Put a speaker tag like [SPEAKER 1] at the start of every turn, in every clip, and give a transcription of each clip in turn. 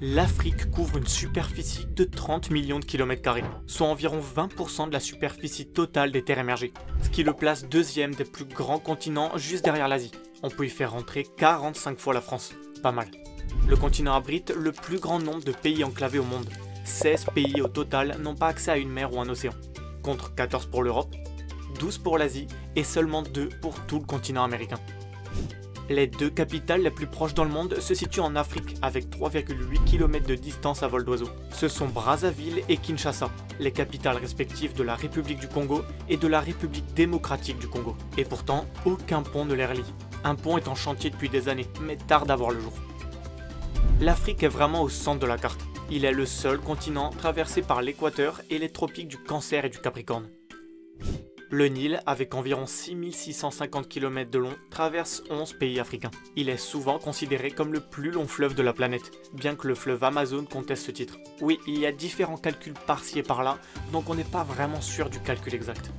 [SPEAKER 1] L'Afrique couvre une superficie de 30 millions de kilomètres carrés, soit environ 20% de la superficie totale des terres émergées, ce qui le place deuxième des plus grands continents juste derrière l'Asie. On peut y faire rentrer 45 fois la France, pas mal. Le continent abrite le plus grand nombre de pays enclavés au monde. 16 pays au total n'ont pas accès à une mer ou un océan, contre 14 pour l'Europe, 12 pour l'Asie et seulement 2 pour tout le continent américain. Les deux capitales les plus proches dans le monde se situent en Afrique, avec 3,8 km de distance à vol d'oiseau. Ce sont Brazzaville et Kinshasa, les capitales respectives de la République du Congo et de la République démocratique du Congo. Et pourtant, aucun pont ne les relie. Un pont est en chantier depuis des années, mais tarde à voir le jour. L'Afrique est vraiment au centre de la carte. Il est le seul continent traversé par l'équateur et les tropiques du Cancer et du Capricorne. Le Nil, avec environ 6650 km de long, traverse 11 pays africains. Il est souvent considéré comme le plus long fleuve de la planète, bien que le fleuve Amazon conteste ce titre. Oui, il y a différents calculs par-ci et par-là, donc on n'est pas vraiment sûr du calcul exact.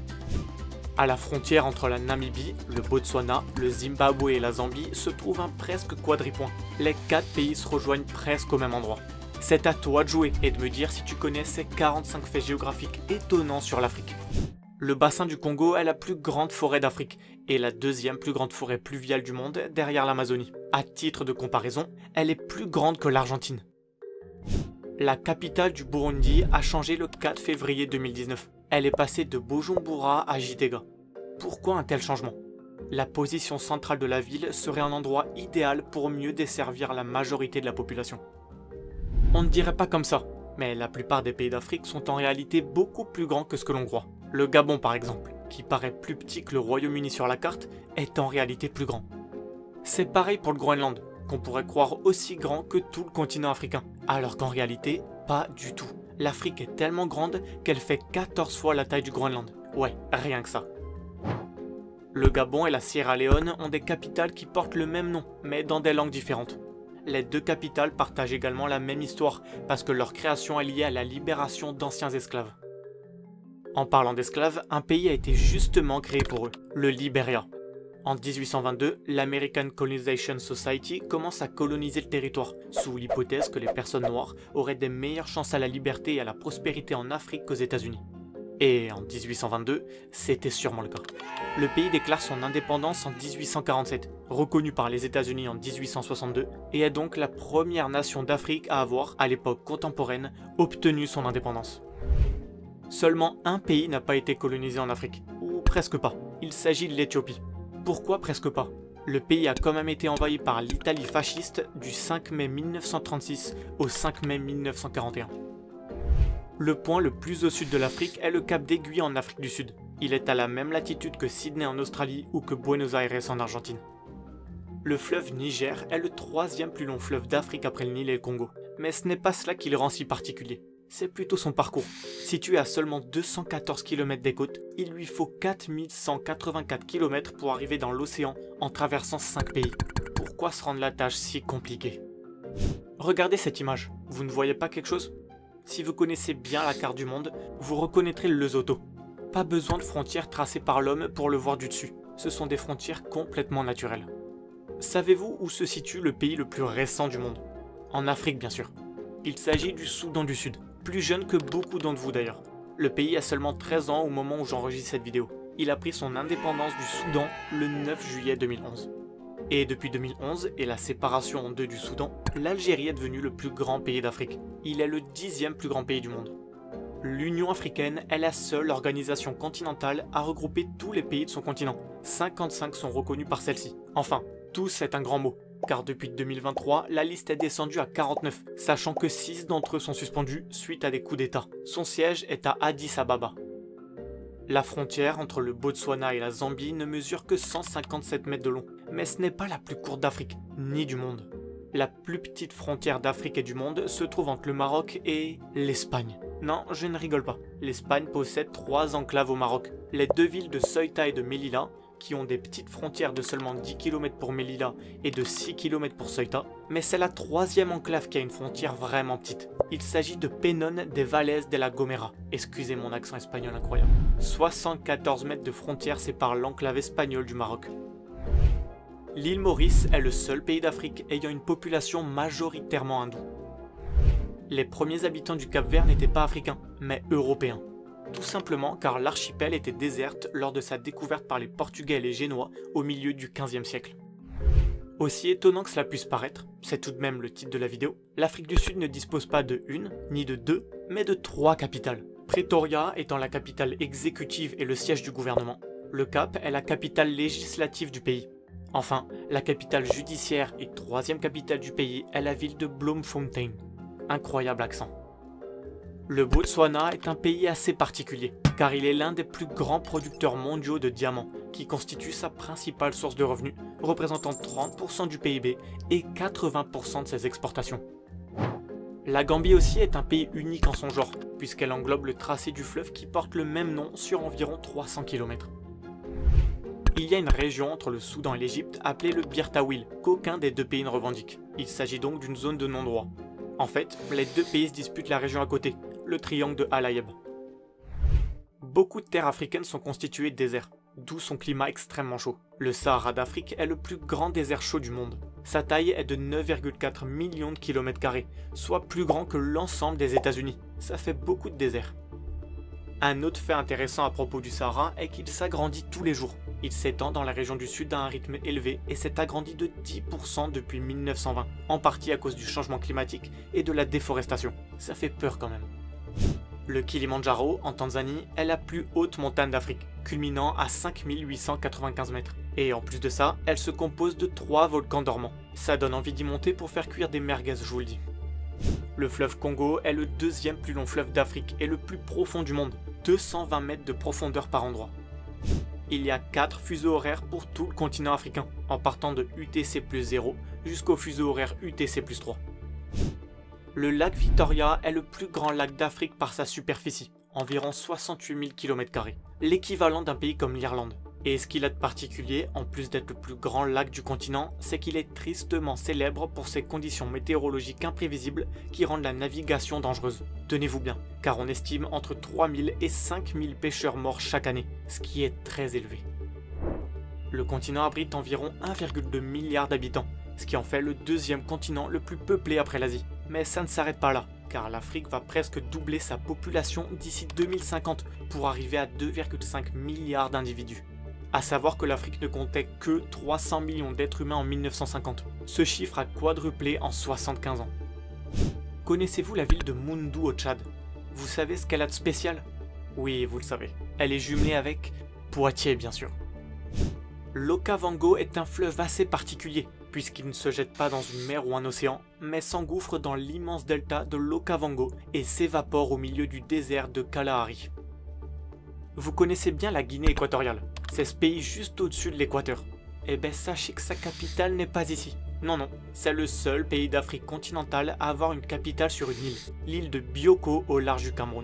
[SPEAKER 1] À la frontière entre la Namibie, le Botswana, le Zimbabwe et la Zambie se trouve un presque quadripoint. Les 4 pays se rejoignent presque au même endroit. C'est à toi de jouer et de me dire si tu connais ces 45 faits géographiques étonnants sur l'Afrique. Le bassin du Congo est la plus grande forêt d'Afrique et la deuxième plus grande forêt pluviale du monde derrière l'Amazonie. À titre de comparaison, elle est plus grande que l'Argentine. La capitale du Burundi a changé le 4 février 2019. Elle est passée de Bujumbura à Gitega. Pourquoi un tel changement? La position centrale de la ville serait un endroit idéal pour mieux desservir la majorité de la population. On ne dirait pas comme ça, mais la plupart des pays d'Afrique sont en réalité beaucoup plus grands que ce que l'on croit. Le Gabon par exemple, qui paraît plus petit que le Royaume-Uni sur la carte, est en réalité plus grand. C'est pareil pour le Groenland, qu'on pourrait croire aussi grand que tout le continent africain, alors qu'en réalité, pas du tout. L'Afrique est tellement grande qu'elle fait 14 fois la taille du Groenland. Ouais, rien que ça. Le Gabon et la Sierra Leone ont des capitales qui portent le même nom, mais dans des langues différentes. Les deux capitales partagent également la même histoire, parce que leur création est liée à la libération d'anciens esclaves. En parlant d'esclaves, un pays a été justement créé pour eux, le Liberia. En 1822, l'American Colonization Society commence à coloniser le territoire, sous l'hypothèse que les personnes noires auraient des meilleures chances à la liberté et à la prospérité en Afrique qu'aux États-Unis. Et en 1822, c'était sûrement le cas. Le pays déclare son indépendance en 1847, reconnu par les États-Unis en 1862, et est donc la première nation d'Afrique à avoir, à l'époque contemporaine, obtenu son indépendance. Seulement un pays n'a pas été colonisé en Afrique, ou presque pas. Il s'agit de l'Éthiopie. Pourquoi presque pas? Le pays a quand même été envahi par l'Italie fasciste du 5 mai 1936 au 5 mai 1941. Le point le plus au sud de l'Afrique est le cap d'Aiguille en Afrique du Sud. Il est à la même latitude que Sydney en Australie ou que Buenos Aires en Argentine. Le fleuve Niger est le troisième plus long fleuve d'Afrique après le Nil et le Congo. Mais ce n'est pas cela qui le rend si particulier. C'est plutôt son parcours. Situé à seulement 214 km des côtes, il lui faut 4184 km pour arriver dans l'océan en traversant 5 pays. Pourquoi se rendre la tâche si compliquée? Regardez cette image, vous ne voyez pas quelque chose? Si vous connaissez bien la carte du monde, vous reconnaîtrez le Lesotho. Pas besoin de frontières tracées par l'homme pour le voir du dessus. Ce sont des frontières complètement naturelles. Savez-vous où se situe le pays le plus récent du monde? En Afrique bien sûr. Il s'agit du Soudan du Sud. Plus jeune que beaucoup d'entre vous d'ailleurs. Le pays a seulement 13 ans au moment où j'enregistre cette vidéo. Il a pris son indépendance du Soudan le 9 juillet 2011. Et depuis 2011 et la séparation en deux du Soudan, l'Algérie est devenue le plus grand pays d'Afrique. Il est le 10e plus grand pays du monde. L'Union africaine est la seule organisation continentale à regrouper tous les pays de son continent. 55 sont reconnus par celle-ci. Enfin, tous est un grand mot. Car depuis 2023, la liste est descendue à 49, sachant que 6 d'entre eux sont suspendus suite à des coups d'État. Son siège est à Addis Ababa. La frontière entre le Botswana et la Zambie ne mesure que 157 mètres de long, mais ce n'est pas la plus courte d'Afrique, ni du monde. La plus petite frontière d'Afrique et du monde se trouve entre le Maroc et l'Espagne. Non, je ne rigole pas. L'Espagne possède 3 enclaves au Maroc. Les 2 villes de Ceuta et de Melilla, qui ont des petites frontières de seulement 10 km pour Melilla et de 6 km pour Ceuta, mais c'est la 3e enclave qui a une frontière vraiment petite. Il s'agit de Penón de Vallès de la Gomera. Excusez mon accent espagnol incroyable. 74 mètres de frontière séparent l'enclave espagnole du Maroc. L'île Maurice est le seul pays d'Afrique ayant une population majoritairement hindoue. Les premiers habitants du Cap-Vert n'étaient pas africains, mais européens. Tout simplement car l'archipel était déserte lors de sa découverte par les Portugais et les Génois au milieu du XVe siècle. Aussi étonnant que cela puisse paraître, c'est tout de même le titre de la vidéo, l'Afrique du Sud ne dispose pas de une, ni de deux, mais de 3 capitales. Pretoria étant la capitale exécutive et le siège du gouvernement. Le Cap est la capitale législative du pays. Enfin, la capitale judiciaire et 3e capitale du pays est la ville de Bloemfontein. Incroyable accent. Le Botswana est un pays assez particulier, car il est l'un des plus grands producteurs mondiaux de diamants, qui constitue sa principale source de revenus, représentant 30% du PIB et 80% de ses exportations. La Gambie aussi est un pays unique en son genre, puisqu'elle englobe le tracé du fleuve qui porte le même nom sur environ 300 km. Il y a une région entre le Soudan et l'Égypte appelée le Bir Tawil, qu'aucun des deux pays ne revendique. Il s'agit donc d'une zone de non-droit. En fait, les deux pays se disputent la région à côté, le triangle de Al-Ayeb. Beaucoup de terres africaines sont constituées de déserts, d'où son climat extrêmement chaud. Le Sahara d'Afrique est le plus grand désert chaud du monde. Sa taille est de 9,4 millions de km², soit plus grand que l'ensemble des États-Unis. Ça fait beaucoup de désert. Un autre fait intéressant à propos du Sahara est qu'il s'agrandit tous les jours. Il s'étend dans la région du sud à un rythme élevé et s'est agrandi de 10% depuis 1920, en partie à cause du changement climatique et de la déforestation. Ça fait peur quand même. Le Kilimandjaro, en Tanzanie, est la plus haute montagne d'Afrique, culminant à 5895 mètres. Et en plus de ça, elle se compose de 3 volcans dormants. Ça donne envie d'y monter pour faire cuire des merguez, je vous le dis. Le fleuve Congo est le 2e plus long fleuve d'Afrique et le plus profond du monde, 220 mètres de profondeur par endroit. Il y a 4 fuseaux horaires pour tout le continent africain, en partant de UTC+0 jusqu'au fuseau horaire UTC+3. Le lac Victoria est le plus grand lac d'Afrique par sa superficie, environ 68 000 km², l'équivalent d'un pays comme l'Irlande. Et ce qu'il a de particulier, en plus d'être le plus grand lac du continent, c'est qu'il est tristement célèbre pour ses conditions météorologiques imprévisibles qui rendent la navigation dangereuse. Tenez-vous bien, car on estime entre 3000 et 5000 pêcheurs morts chaque année, ce qui est très élevé. Le continent abrite environ 1,2 milliard d'habitants, ce qui en fait le 2e continent le plus peuplé après l'Asie. Mais ça ne s'arrête pas là, car l'Afrique va presque doubler sa population d'ici 2050 pour arriver à 2,5 milliards d'individus. A savoir que l'Afrique ne comptait que 300 millions d'êtres humains en 1950. Ce chiffre a quadruplé en 75 ans. Connaissez-vous la ville de Moundou au Tchad? Vous savez ce qu'elle a de spécial? Oui, vous le savez. Elle est jumelée avec Poitiers, bien sûr. L'Okavango est un fleuve assez particulier, puisqu'il ne se jette pas dans une mer ou un océan, mais s'engouffre dans l'immense delta de l'Okavango et s'évapore au milieu du désert de Kalahari. Vous connaissez bien la Guinée équatoriale, c'est ce pays juste au-dessus de l'équateur. Eh ben sachez que sa capitale n'est pas ici. Non, c'est le seul pays d'Afrique continentale à avoir une capitale sur une île, l'île de Bioko au large du Cameroun.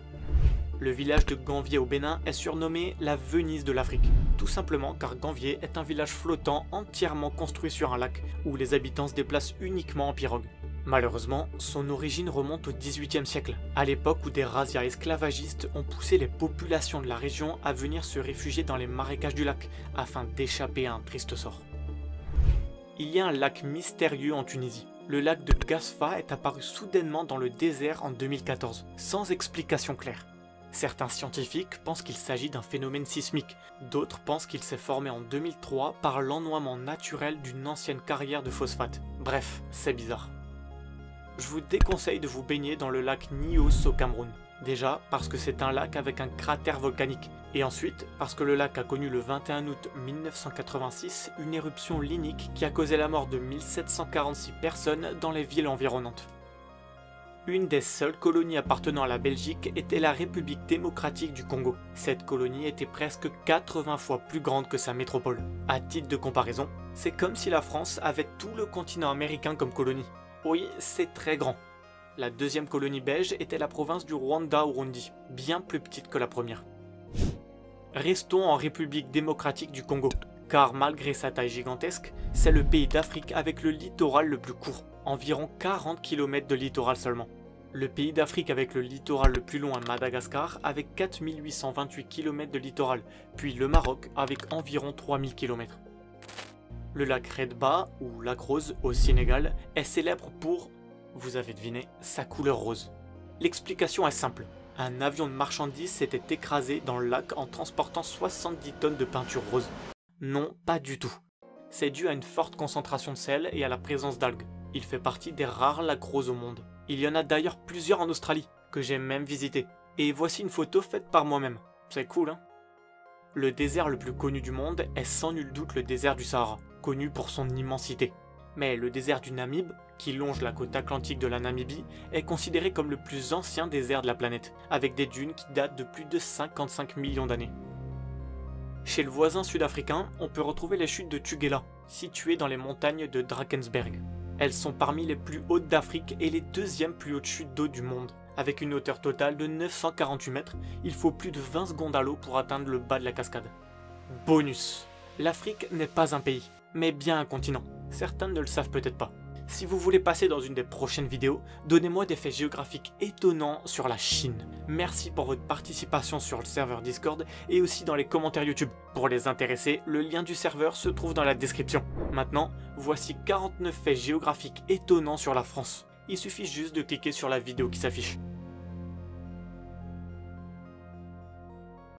[SPEAKER 1] Le village de Ganvié au Bénin est surnommé la Venise de l'Afrique, tout simplement car Ganvié est un village flottant entièrement construit sur un lac, où les habitants se déplacent uniquement en pirogue. Malheureusement, son origine remonte au XVIIIe siècle, à l'époque où des razzias esclavagistes ont poussé les populations de la région à venir se réfugier dans les marécages du lac, afin d'échapper à un triste sort. Il y a un lac mystérieux en Tunisie. Le lac de Gasfa est apparu soudainement dans le désert en 2014, sans explication claire. Certains scientifiques pensent qu'il s'agit d'un phénomène sismique, d'autres pensent qu'il s'est formé en 2003 par l'ennoiement naturel d'une ancienne carrière de phosphate. Bref, c'est bizarre. Je vous déconseille de vous baigner dans le lac Nyos au Cameroun. Déjà parce que c'est un lac avec un cratère volcanique, et ensuite parce que le lac a connu le 21 août 1986 une éruption linique qui a causé la mort de 1746 personnes dans les villes environnantes. Une des seules colonies appartenant à la Belgique était la République démocratique du Congo. Cette colonie était presque 80 fois plus grande que sa métropole. À titre de comparaison, c'est comme si la France avait tout le continent américain comme colonie. Oui, c'est très grand. La 2e colonie belge était la province du Rwanda-Urundi, bien plus petite que la première. Restons en République démocratique du Congo, car malgré sa taille gigantesque, c'est le pays d'Afrique avec le littoral le plus court, environ 40 km de littoral seulement. Le pays d'Afrique avec le littoral le plus long est Madagascar avec 4828 km de littoral, puis le Maroc avec environ 3000 km. Le lac Redba, ou lac Rose au Sénégal, est célèbre pour Vous avez deviné, sa couleur rose. L'explication est simple. Un avion de marchandises s'était écrasé dans le lac en transportant 70 tonnes de peinture rose. Non, pas du tout. C'est dû à une forte concentration de sel et à la présence d'algues. Il fait partie des rares lacs roses au monde. Il y en a d'ailleurs plusieurs en Australie, que j'ai même visité. Et voici une photo faite par moi-même. C'est cool, hein? Le désert le plus connu du monde est sans nul doute le désert du Sahara, connu pour son immensité. Mais le désert du Namibe, qui longe la côte atlantique de la Namibie, est considéré comme le plus ancien désert de la planète, avec des dunes qui datent de plus de 55 millions d'années. Chez le voisin sud-africain, on peut retrouver les chutes de Tugela, situées dans les montagnes de Drakensberg. Elles sont parmi les plus hautes d'Afrique et les deuxièmes plus hautes chutes d'eau du monde. Avec une hauteur totale de 948 mètres, il faut plus de 20 secondes à l'eau pour atteindre le bas de la cascade. Bonus. L'Afrique n'est pas un pays, mais bien un continent. Certains ne le savent peut-être pas. Si vous voulez passer dans une des prochaines vidéos, donnez-moi des faits géographiques étonnants sur la Chine. Merci pour votre participation sur le serveur Discord et aussi dans les commentaires YouTube. Pour les intéressés, le lien du serveur se trouve dans la description. Maintenant, voici 49 faits géographiques étonnants sur la France. Il suffit juste de cliquer sur la vidéo qui s'affiche.